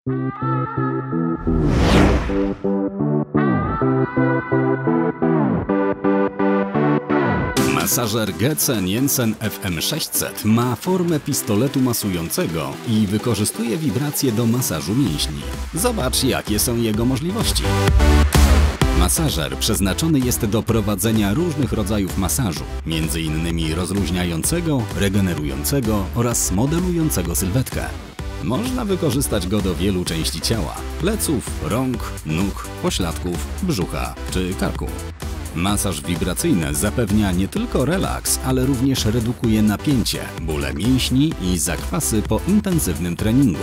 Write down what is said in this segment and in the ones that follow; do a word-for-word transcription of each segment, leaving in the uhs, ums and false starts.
Masażer Getzen Jensen F M sześćset ma formę pistoletu masującego i wykorzystuje wibracje do masażu mięśni. Zobacz, jakie są jego możliwości. Masażer przeznaczony jest do prowadzenia różnych rodzajów masażu, między innymi rozluźniającego, regenerującego oraz modelującego sylwetkę. Można wykorzystać go do wielu części ciała: pleców, rąk, nóg, pośladków, brzucha czy karku. Masaż wibracyjny zapewnia nie tylko relaks, ale również redukuje napięcie, bóle mięśni i zakwasy po intensywnym treningu.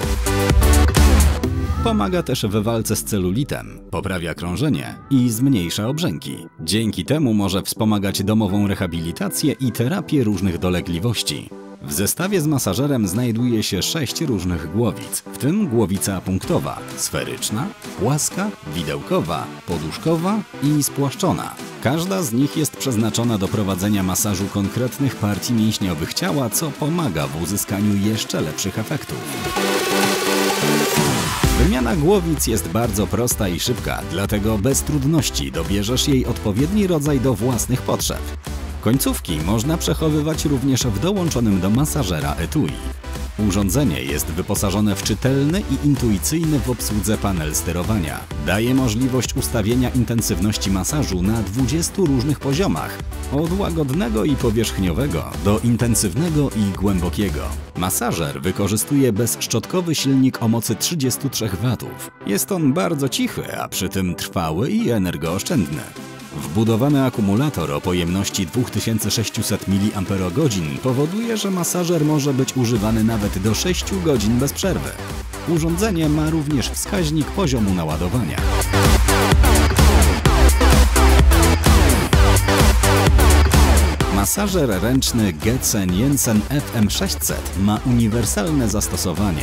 Pomaga też w walce z celulitem, poprawia krążenie i zmniejsza obrzęki. Dzięki temu może wspomagać domową rehabilitację i terapię różnych dolegliwości. W zestawie z masażerem znajduje się sześć różnych głowic, w tym głowica punktowa, sferyczna, płaska, widełkowa, poduszkowa i spłaszczona. Każda z nich jest przeznaczona do prowadzenia masażu konkretnych partii mięśniowych ciała, co pomaga w uzyskaniu jeszcze lepszych efektów. Wymiana głowic jest bardzo prosta i szybka, dlatego bez trudności dobierzesz jej odpowiedni rodzaj do własnych potrzeb. Końcówki można przechowywać również w dołączonym do masażera etui. Urządzenie jest wyposażone w czytelny i intuicyjny w obsłudze panel sterowania. Daje możliwość ustawienia intensywności masażu na dwudziestu różnych poziomach, od łagodnego i powierzchniowego do intensywnego i głębokiego. Masażer wykorzystuje bezszczotkowy silnik o mocy trzydziestu trzech watów. Jest on bardzo cichy, a przy tym trwały i energooszczędny. Wbudowany akumulator o pojemności dwa tysiące sześćset miliamperogodzin powoduje, że masażer może być używany nawet do sześciu godzin bez przerwy. Urządzenie ma również wskaźnik poziomu naładowania. Masażer ręczny Getzen Jensen F M sześćset ma uniwersalne zastosowanie.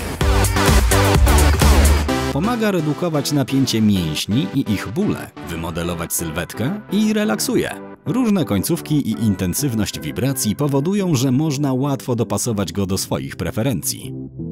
Pomaga redukować napięcie mięśni i ich bóle, wymodelować sylwetkę i relaksuje. Różne końcówki i intensywność wibracji powodują, że można łatwo dopasować go do swoich preferencji.